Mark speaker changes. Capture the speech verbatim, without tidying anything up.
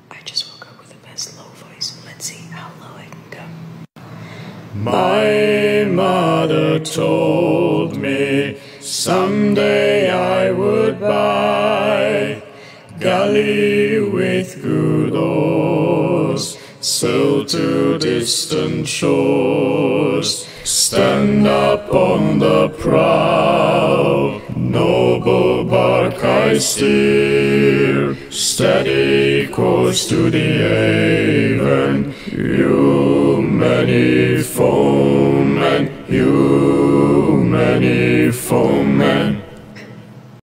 Speaker 1: I just woke up with the best low voice. Let's see how low I can go.
Speaker 2: My mother told me someday I would buy galley with good oars, sail to distant shores, stand up on the prow, noble bark I steer, steady course to the haven, you many foemen, you many foemen.